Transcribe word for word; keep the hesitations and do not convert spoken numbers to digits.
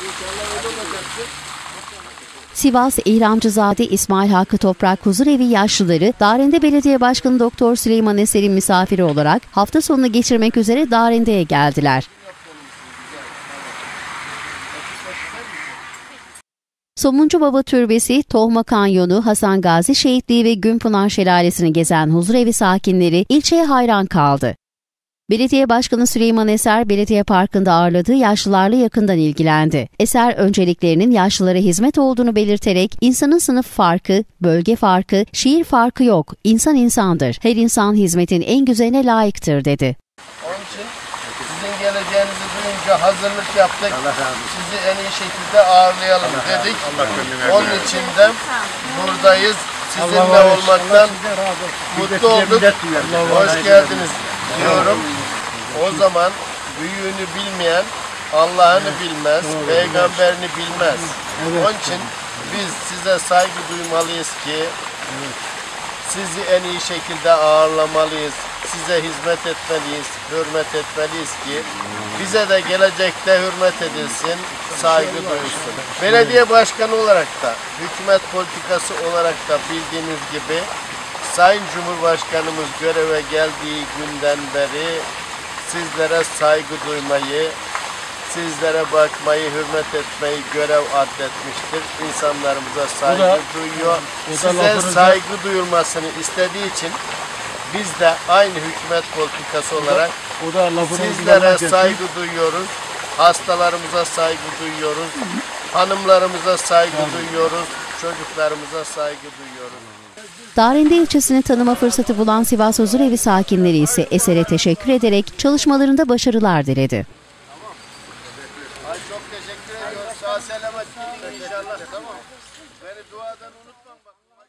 Sivas İhramcızade İsmail Hakkı Toprak Huzurevi yaşlıları Darende Belediye Başkanı Doktor Süleyman Eser'in misafiri olarak hafta sonunu geçirmek üzere Darende'ye geldiler. Somuncu Baba Türbesi, Tohma Kanyonu, Hasan Gazi Şehitliği ve Günpınar Şelalesi'ni gezen huzurevi sakinleri ilçeye hayran kaldı. Belediye Başkanı Süleyman Eser, belediye parkında ağırladığı yaşlılarla yakından ilgilendi. Eser, önceliklerinin yaşlılara hizmet olduğunu belirterek, insanın sınıf farkı, bölge farkı, şehir farkı yok, insan insandır, her insan hizmetin en güzeline layıktır dedi. Onun için sizin geleceğinizi duyunca hazırlık yaptık, sizi en iyi şekilde ağırlayalım dedik. Onun için de buradayız, sizinle olmaktan mutlu olduk, hoş geldiniz diyorum. O zaman büyüğünü bilmeyen Allah'ını bilmez, peygamberini bilmez. Evet. Onun için biz size saygı duymalıyız ki sizi en iyi şekilde ağırlamalıyız, size hizmet etmeliyiz, hürmet etmeliyiz ki bize de gelecekte hürmet edilsin, saygı duyulsun. Belediye başkanı olarak da, hükümet politikası olarak da bildiğiniz gibi Sayın Cumhurbaşkanımız göreve geldiği günden beri sizlere saygı duymayı, sizlere bakmayı, hürmet etmeyi görev addetmiştir. İnsanlarımıza saygı da, duyuyor. Size saygı duyulmasını istediği için biz de aynı hükümet politikası olarak o da, o da sizlere saygı duyuyoruz. Hastalarımıza saygı duyuyoruz. Hanımlarımıza saygı duyuyoruz. Çocuklarımıza saygı duyuyoruz. Darende ilçesini tanıma fırsatı bulan Sivas Huzurevi sakinleri ise Eser'e teşekkür ederek çalışmalarında başarılar diledi. Ay çok teşekkür ediyoruz. Sağ selamet inşallah. Tamam. Beni duadan unutma bak.